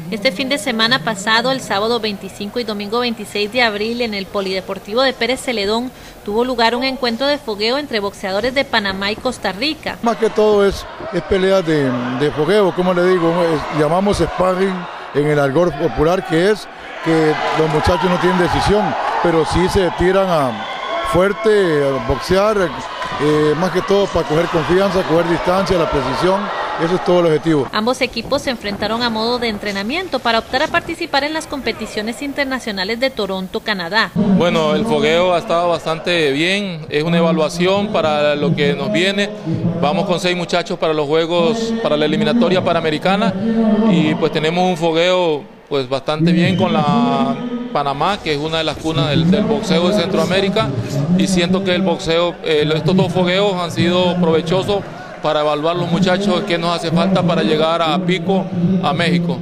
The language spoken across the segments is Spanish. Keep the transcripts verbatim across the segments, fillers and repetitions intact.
Este fin de semana pasado, el sábado veinticinco y domingo veintiséis de abril, en el Polideportivo de Pérez Celedón, tuvo lugar un encuentro de fogueo entre boxeadores de Panamá y Costa Rica. Más que todo es, es pelea de, de fogueo, como le digo, es, llamamos sparring en el argot popular, que es que los muchachos no tienen decisión, pero sí se tiran a fuerte, a boxear, eh, más que todo para coger confianza, coger distancia, la precisión. Eso es todo el objetivo. Ambos equipos se enfrentaron a modo de entrenamiento para optar a participar en las competiciones internacionales de Toronto, Canadá. Bueno, el fogueo ha estado bastante bien, es una evaluación para lo que nos viene. Vamos con seis muchachos para los Juegos, para la eliminatoria panamericana, y pues tenemos un fogueo pues bastante bien con la Panamá, que es una de las cunas del, del boxeo de Centroamérica, y siento que el boxeo, eh, estos dos fogueos han sido provechosos para evaluar los muchachos qué nos hace falta para llegar a pico a México.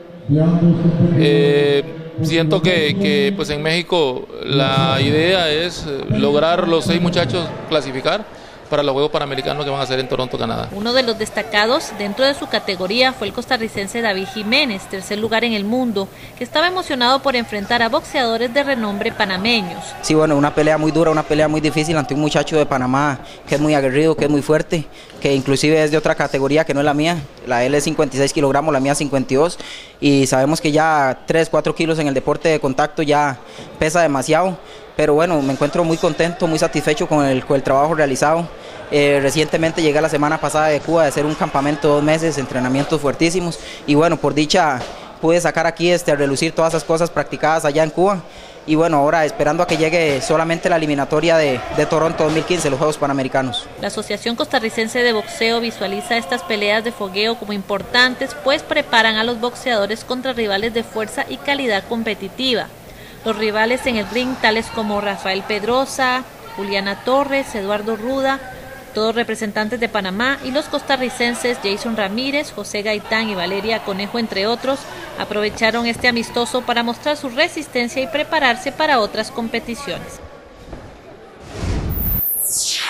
Eh, siento que, que pues en México la idea es lograr los seis muchachos clasificar para los Juegos Panamericanos que van a ser en Toronto, Canadá. Uno de los destacados dentro de su categoría fue el costarricense David Jiménez, tercer lugar en el mundo, que estaba emocionado por enfrentar a boxeadores de renombre panameños. Sí, bueno, una pelea muy dura, una pelea muy difícil ante un muchacho de Panamá que es muy aguerrido, que es muy fuerte, que inclusive es de otra categoría que no es la mía. La L es cincuenta y seis kilogramos, la mía cincuenta y dos, y sabemos que ya tres, cuatro kilos en el deporte de contacto ya pesa demasiado. Pero bueno, me encuentro muy contento, muy satisfecho con el, con el trabajo realizado. Eh, recientemente llegué la semana pasada de Cuba de hacer un campamento de dos meses, entrenamientos fuertísimos, y bueno, por dicha pude sacar aquí este, a relucir todas esas cosas practicadas allá en Cuba. Y bueno, ahora esperando a que llegue solamente la eliminatoria de, de Toronto dos mil quince, los Juegos Panamericanos. La Asociación Costarricense de Boxeo visualiza estas peleas de fogueo como importantes, pues preparan a los boxeadores contra rivales de fuerza y calidad competitiva. Los rivales en el ring, tales como Rafael Pedrosa, Juliana Torres, Eduardo Ruda, todos representantes de Panamá, y los costarricenses Jason Ramírez, José Gaitán y Valeria Conejo, entre otros, aprovecharon este amistoso para mostrar su resistencia y prepararse para otras competiciones.